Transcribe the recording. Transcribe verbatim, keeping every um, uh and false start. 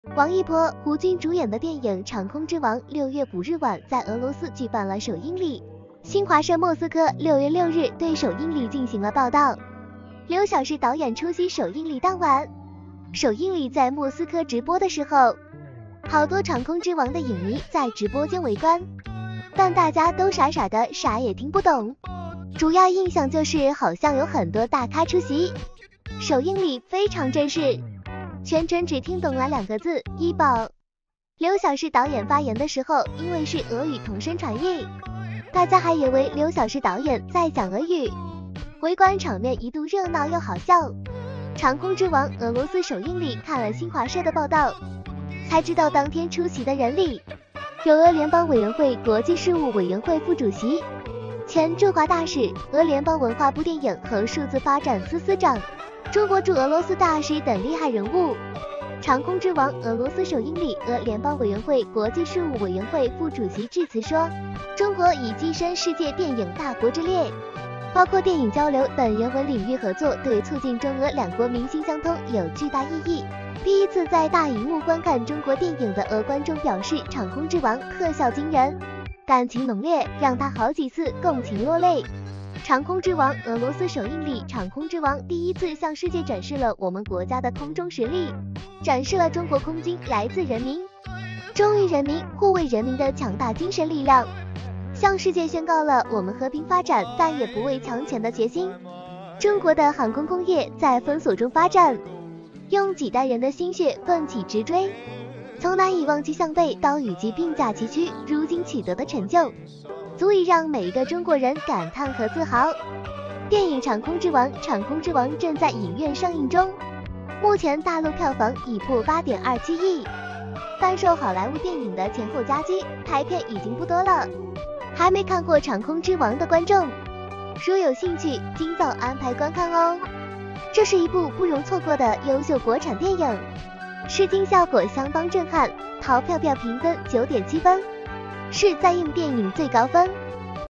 王一博、胡军主演的电影《长空之王》六月五日晚在俄罗斯举办了首映礼。新华社莫斯科六月六日对首映礼进行了报道。刘晓是导演出席首映礼当晚，首映礼在莫斯科直播的时候，好多《长空之王》的影迷在直播间围观，但大家都傻傻的，啥也听不懂。主要印象就是好像有很多大咖出席，首映礼非常正式。全程只听懂了两个字“医保”。刘晓是导演发言的时候，因为是俄语同声传译，大家还以为刘晓是导演在讲俄语，围观场面一度热闹又好笑。《长空之王》俄罗斯首映礼看了新华社的报道，才知道当天出席的人里，有俄联邦委员会国际事务委员会副主席、前驻华大使、俄联邦文化部电影和数字发展司司长、中国驻俄罗斯大使等厉害人物。长空之王俄罗斯首映礼，俄联邦委员会国际事务委员会副主席致辞说，中国已跻身世界电影大国之列，包括电影交流等人文领域合作，对促进中俄两国民心相通有巨大意义。第一次在大荧幕观看中国电影的俄观众表示，长空之王特效惊人，感情浓烈，让他好几次共情落泪。长空之王俄罗斯首映礼，长空之王第一次向世界展示了我们国家的空中实力，展示了中国空军来自人民、忠于人民、护卫人民的强大精神力量，向世界宣告了我们和平发展但也不畏强权的决心。中国的航空工业在封锁中发展，用几代人的心血奋起直追，从难以望其项背到与其并驾齐驱，如今取得的成就足以让每一个中国人感叹和自豪。电影《长空之王》长空之王正在影院上映中，目前大陆票房已破 八点二七亿，贩售好莱坞电影的前后夹击，排片已经不多了。还没看过《长空之王》的观众，如有兴趣，今早安排观看哦。这是一部不容错过的优秀国产电影，视听效果相当震撼，淘票票评分 九点七分，是在映电影最高分。